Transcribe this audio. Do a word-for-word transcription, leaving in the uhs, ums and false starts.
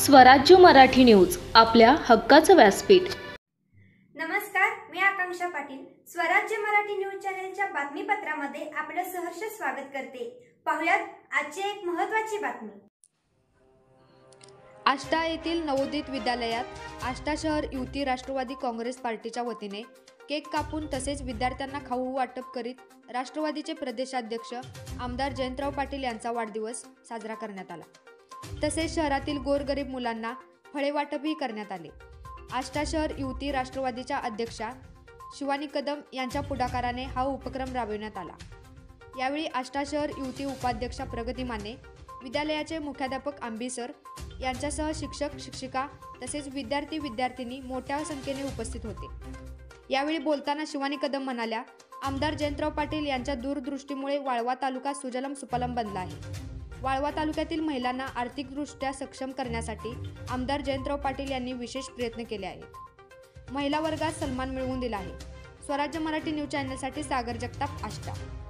स्वराज्य मराठी न्यूज, आपल्या हक्काचं व्यासपीठ। नमस्कार, मी आकांक्षा पाटील स्वराज्य मराठी न्यूज चॅनलच्या बातमीपत्रामध्ये आपलं सहर्ष स्वागत करते। पाहुयात आजची एक महत्त्वाची बातमी। आष्टा येथील नवोदित विद्यालयात आष्टा शहर युवती राष्ट्रवादी काँग्रेस पार्टीच्या वतीने केक कापून तसेच विद्यार्थ्यांना खाऊ वाटप करीत राष्ट्रवादीचे प्रदेशाध्यक्ष आमदार जयंतराव पाटील यांचा वाढदिवस साजरा करण्यात आला। तसेच शहरातील गोरगरीब मुलांना फळे वाटपही करण्यात आले। आष्टा शहर युवती राष्ट्रवादीच्या अध्यक्षा शिवानी कदम यांच्या पुढाकाराने हा उपक्रम राबविण्यात आला। यावेळी आष्टा शहर युवती उपाध्यक्षा प्रगती माने, विद्यालयाचे मुख्याध्यापक आंबी सर यांच्यासह शिक्षक शिक्षिका तसेच विद्यार्थी विद्यार्थिनी मोठ्या संख्येने उपस्थित होते। यावेळी बोलताना शिवानी कदम म्हणाल्या, आमदार जयंतराव पाटील यांच्या दूरदृष्टीमुळे वाळवा तालुका सुजलम सुफलम बनला आहे। वाळवा तालुक्यातील महिलांना आर्थिकदृष्ट्या सक्षम करण्यासाठी आमदार जयंतराव पाटील यांनी विशेष प्रयत्न केले आहेत। महिला वर्गात सन्मान मिळवून दिला आहे। स्वराज्य मराठी न्यूज चॅनलसाठी सागर जगताप, आष्टा।